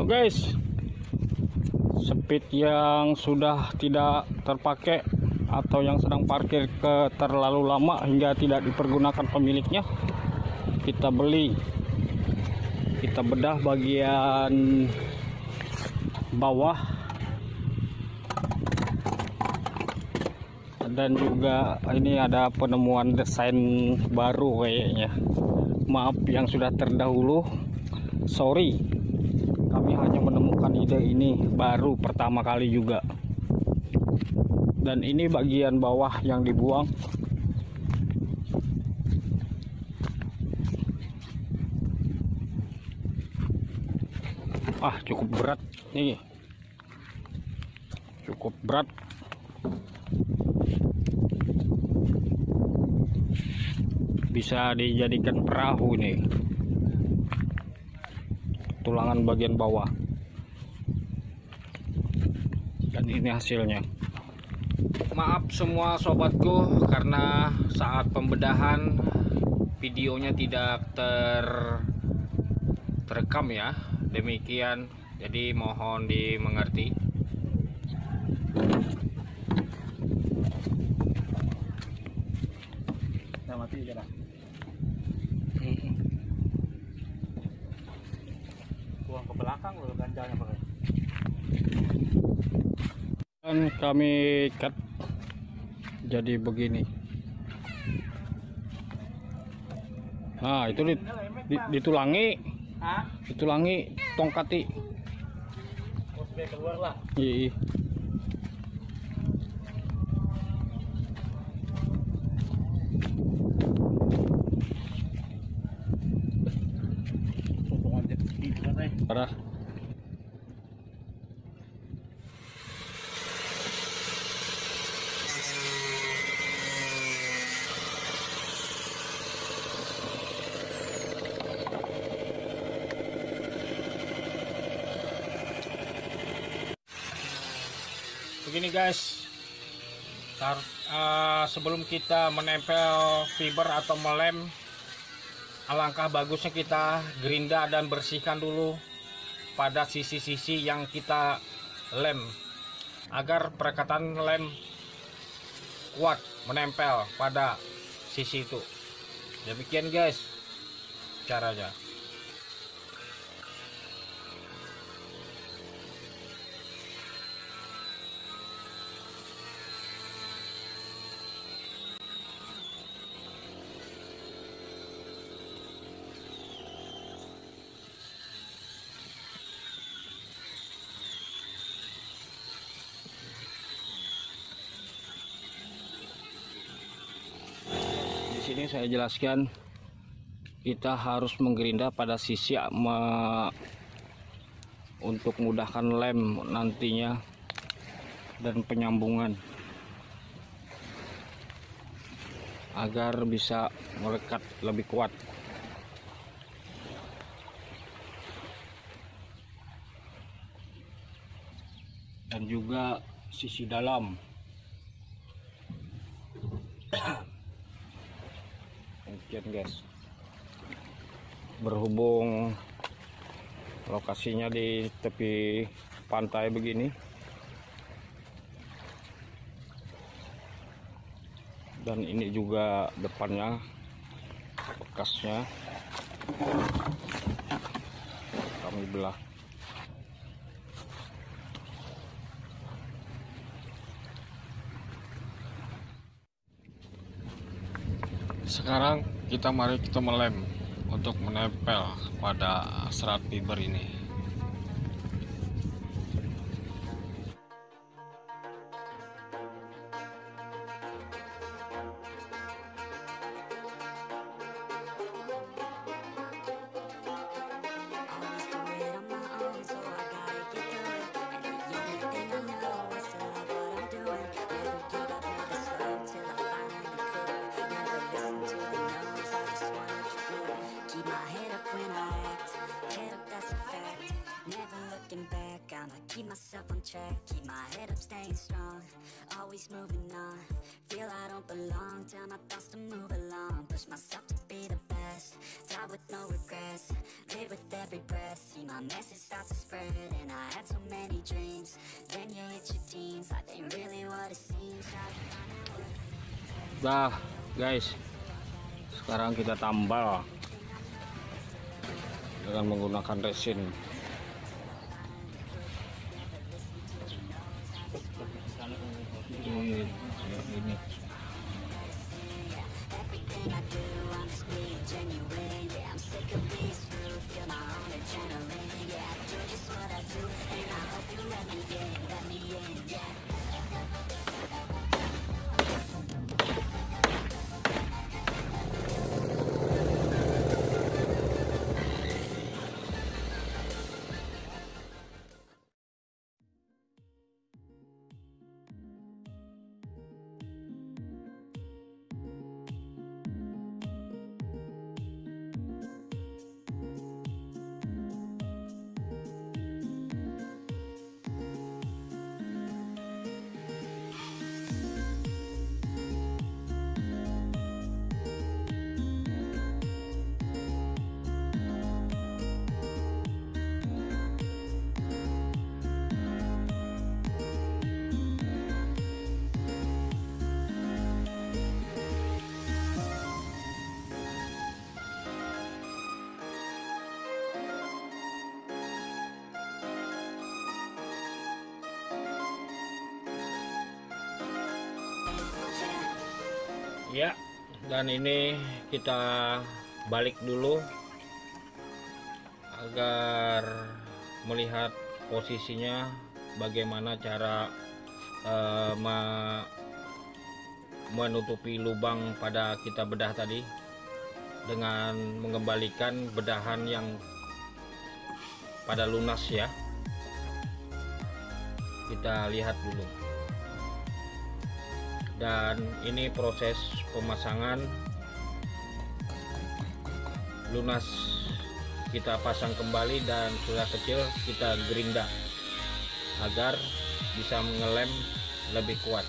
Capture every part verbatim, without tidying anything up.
Oh guys, speed yang sudah tidak terpakai atau yang sedang parkir ke terlalu lama hingga tidak dipergunakan pemiliknya, kita beli, kita bedah bagian bawah dan juga ini ada penemuan desain baru kayaknya. Maaf yang sudah terdahulu, sorry, kami hanya menemukan ide ini baru pertama kali juga. Dan ini bagian bawah yang dibuang. Ah, cukup berat nih, cukup berat. Bisa dijadikan perahu nih, tulangan bagian bawah. Dan ini hasilnya. Maaf semua sobatku karena saat pembedahan videonya tidak ter terekam ya, demikian, jadi mohon dimengerti. Nah, mati aja lah. Buang ke belakang loh ganjalnya pakai. Dan kami cut jadi begini. Nah itu dit, dit, ditulangi, Hah? ditulangi tongkati. Oh, supaya keluar lah. Iya. Potongan jadi gitu kan, eh. Parah. Begini guys, Tar, uh, sebelum kita menempel fiber atau melem, alangkah bagusnya kita gerinda dan bersihkan dulu pada sisi-sisi yang kita lem agar perekatan lem kuat menempel pada sisi itu. Demikian guys caranya. Di sini saya jelaskan, kita harus menggerinda pada sisi me, untuk mudahkan lem nantinya dan penyambungan agar bisa melekat lebih kuat. Dan juga sisi dalam. Mungkin guys, berhubung lokasinya di tepi pantai begini, dan ini juga depannya bekasnya kami belah. Sekarang kita mari kita melem untuk menempel pada serat fiber ini. Keep myself on track, keep my head up, staying strong. Always moving on, feel I don't belong. Tell my thoughts to move along, push myself to be the best. best. Die with no regrets, live with every breath. See my message start to spread, and I had so many dreams. Then you hit your teens, life ain't really what it seems. Try to find out what Dah guys, sekarang kita tambal dengan menggunakan resin. Ini, ini. everything I do, I'm just being genuine. Yeah, I'm sick of being screwed, feel my own adrenaline. Yeah, I do just what I do, and I hope you let me in, let me in, yeah. Ya, dan ini kita balik dulu agar melihat posisinya, bagaimana cara uh, menutupi lubang pada kita bedah tadi dengan mengembalikan bedahan yang pada lunas ya. Kita lihat dulu. Dan ini proses pemasangan lunas, kita pasang kembali dan sudah kecil kita gerinda agar bisa mengelem lebih kuat.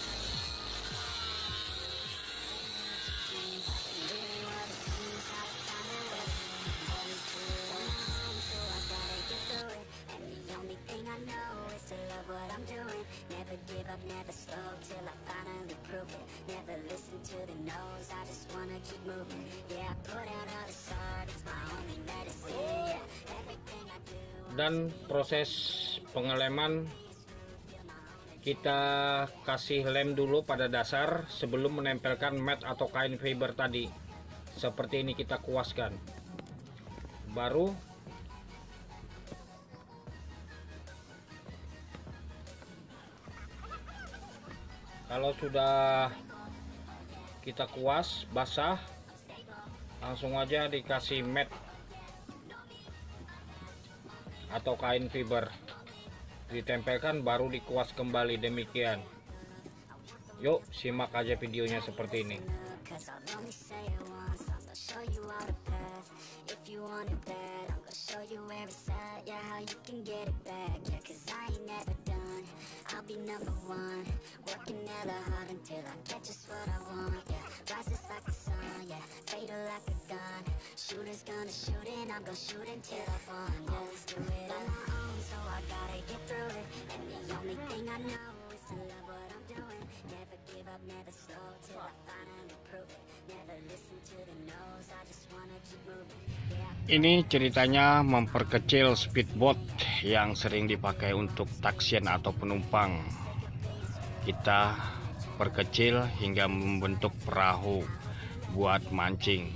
Never slow till I finally prove it. Never listen to the no's, I just wanna keep moving. Yeah, I put out all the art, it's my only medicine. Yeah, everything I do. Dan proses pengeleman kita kasih lem dulu pada dasar sebelum menempelkan mat atau kain fiber tadi. Seperti ini kita kuaskan. Baru kalau sudah kita kuas basah, langsung aja dikasih mat atau kain fiber, ditempelkan baru dikuas kembali. Demikian. Yuk simak aja videonya seperti ini. I'll be number one, working hella hard until I get just what I want. Yeah, rises like the sun, yeah, fatal like a gun. Shooters gonna shoot and I'm gonna shoot until I fall. Always do it on my own, so I gotta get through it. And the only thing I know is to love what I'm doing. Never give up, never slow till I finally prove it. Never listen to the no's, I just wanna keep moving. Yeah. Ini ceritanya memperkecil speedboat yang sering dipakai untuk taksian atau penumpang. Kita perkecil hingga membentuk perahu buat mancing.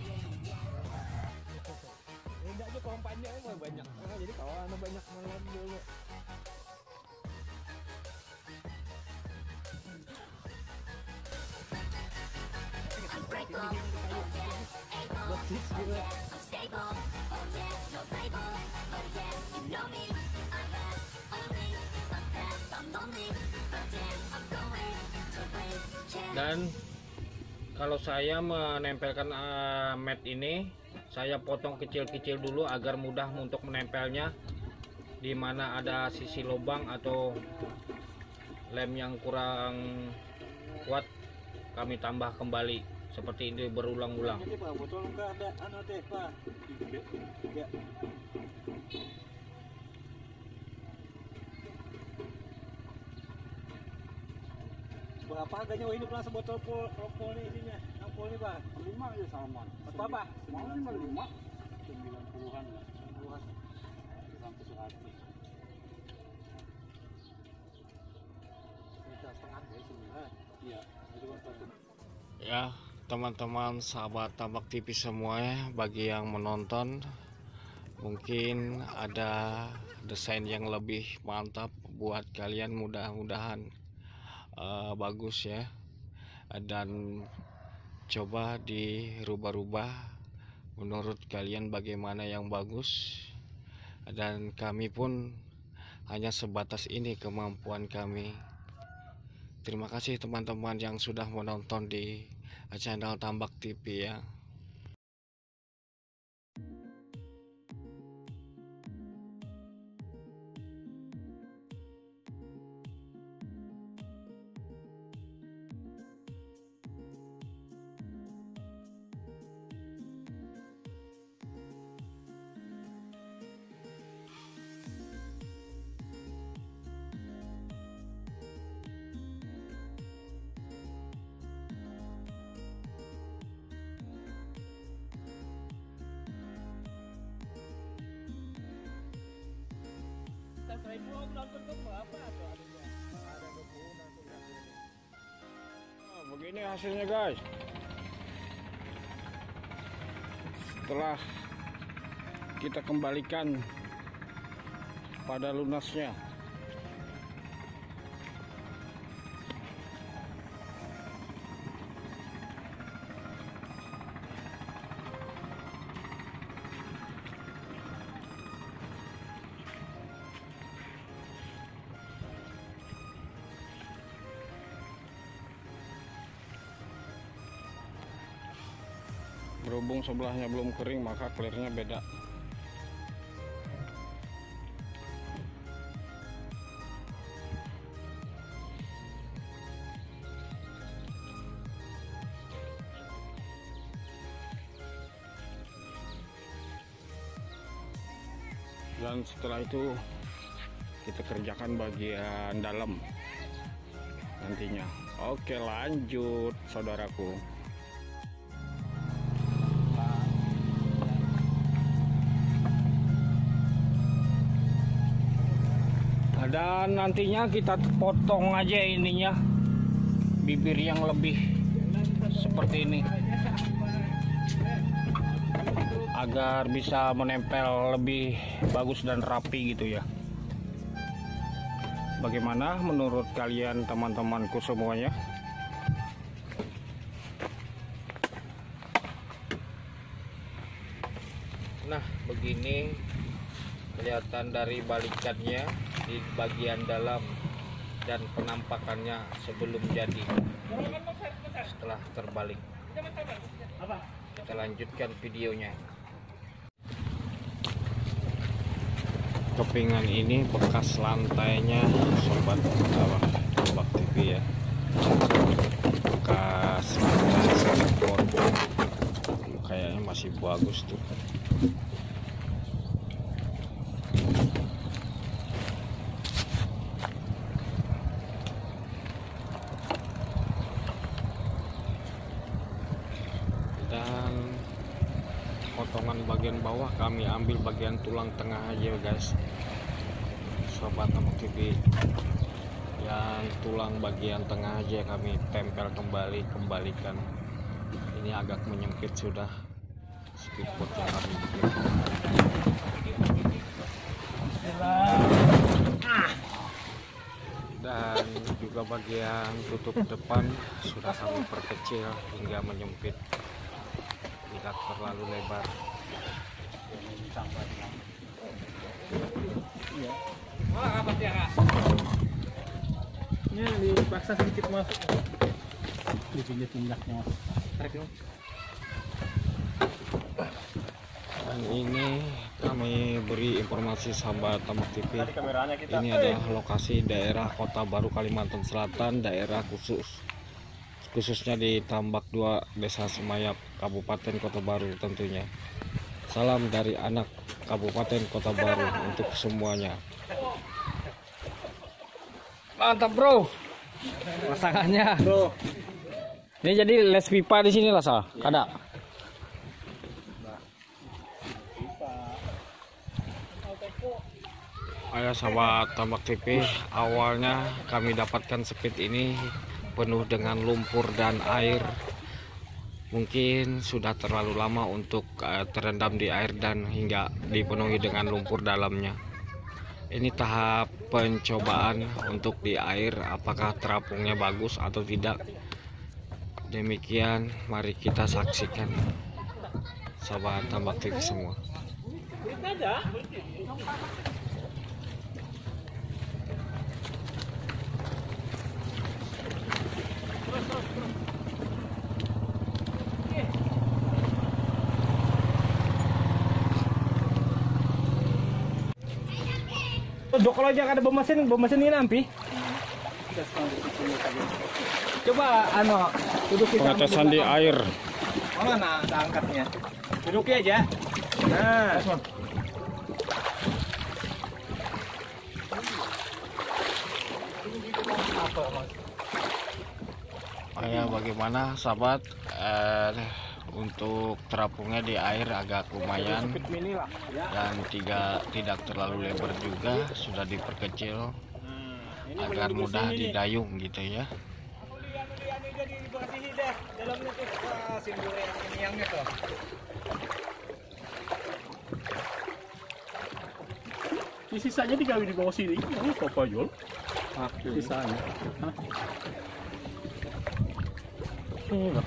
Dan kalau saya menempelkan uh, mat ini, saya potong kecil-kecil dulu agar mudah untuk menempelnya. Di mana ada sisi lubang atau lem yang kurang kuat, kami tambah kembali seperti ini berulang-ulang. Ini Pak, botol enggak ada anu teh Pak. Ya. Berapa harganya? Oh, ini pula sebotol pol pol ini isinya. Ampul ini Pak. lima aja sama. Berapa? Mau lima lima. sembilan puluhan lah. sembilan puluhan. Sampai seratus. Kita setengah ya sembilan. Iya. Itu satu. Ya, teman-teman sahabat Tambak T V semua ya, bagi yang menonton mungkin ada desain yang lebih mantap buat kalian, mudah-mudahan uh, bagus ya, dan coba dirubah-rubah menurut kalian bagaimana yang bagus, dan kami pun hanya sebatas ini kemampuan kami. Terima kasih teman-teman yang sudah menonton di channel Tambak T V ya. Nah, begini hasilnya guys. Setelah kita kembalikan pada lunasnya, berhubung sebelahnya belum kering maka clearnya beda. Dan setelah itu kita kerjakan bagian dalam nantinya. Oke, lanjut saudaraku. Dan nantinya kita potong aja ininya, bibir yang lebih seperti ini, agar bisa menempel lebih bagus dan rapi gitu ya. Bagaimana menurut kalian teman-temanku semuanya? Nah, begini kelihatan dari balikannya di bagian dalam dan penampakannya sebelum jadi, setelah terbalik. Kita lanjutkan videonya. Kepingan ini bekas lantainya sobat Tambak T V ya, bekas lantai sektor, kayaknya masih bagus tuh. Dan potongan bagian bawah kami ambil bagian tulang tengah aja guys, sobat Tambak T V. Yang tulang bagian tengah aja kami tempel kembali, kembalikan. Ini agak menyempit sudah speedboard yang kami bikin. Dan juga bagian tutup depan sudah kami perkecil hingga menyempit, tidak terlalu lebar. Iya. Malah apa sih ya? Ini dipaksa sedikit masuk. Dipindah tindaknya masuk. Tarik dong. Dan ini kami beri informasi sahabat Tambak T V. Ini adalah lokasi daerah Kota Baru Kalimantan Selatan, daerah khusus khususnya di Tambak dua, Desa Semayap, Kabupaten Kota Baru tentunya. Salam dari anak Kabupaten Kota Baru untuk semuanya. Mantap bro, pasangannya. Bro, Ini jadi les pipa di sini lah sal, ada. Ayo sahabat Tambak T V, awalnya kami dapatkan speed ini penuh dengan lumpur dan air. Mungkin sudah terlalu lama untuk uh, terendam di air dan hingga dipenuhi dengan lumpur dalamnya. Ini tahap pencobaan untuk di air, apakah terapungnya bagus atau tidak. Demikian mari kita saksikan sahabat Tambak T V semua. dok kalau aja ada bemasin, bemasin ini nampi. Coba ano, dudukin Pengetesan di air. mana ada angkatnya? Dudukin aja. Nah, Ya bagaimana sahabat, eh, untuk terapungnya di air agak lumayan dan tiga tidak terlalu lebar juga, sudah diperkecil agar mudah didayung gitu ya. Ini sisanya digawe di bawah sini. Ini apa Jul? Sisanya. Hah? Ini loh.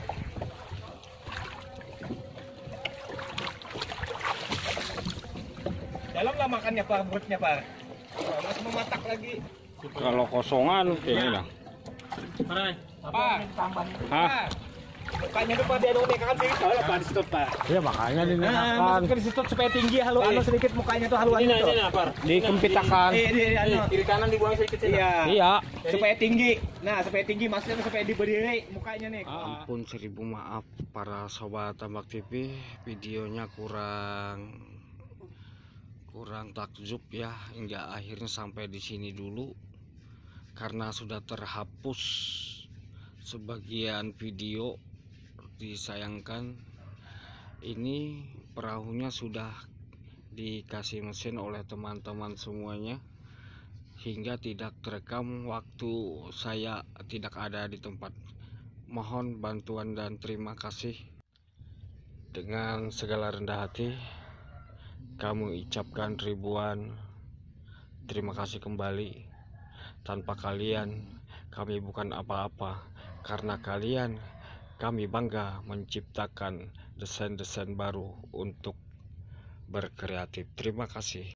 dalam lah makannya Pak, perutnya Pak. Masih mematak lagi. Kalau kosongan kayak gini lah. Apa? Hah? Mukanya tuh pada ada unik kan sih, kalau Pak di situ Pak. Ya makanya Nah, dinaikkan, masukkan di situ supaya tinggi halu halu sedikit mukanya tuh haluan itu. dikempitakan. Eh, di anu. Kiri kanan dibuang sedikit sini. Iya. Iya. Supaya tinggi. Nah, supaya tinggi maksudnya supaya diberdiri mukanya nih. Ampun seribu maaf para sobat Tambak T V, videonya kurang kurang takjub ya, hingga akhirnya sampai di sini dulu karena sudah terhapus sebagian video. Disayangkan ini perahunya sudah dikasih mesin oleh teman-teman semuanya hingga tidak terekam waktu saya tidak ada di tempat. Mohon bantuan dan terima kasih. Dengan segala rendah hati kami ucapkan ribuan terima kasih kembali. Tanpa kalian kami bukan apa-apa, karena kalian kami bangga menciptakan desain-desain baru untuk berkreatif. Terima kasih.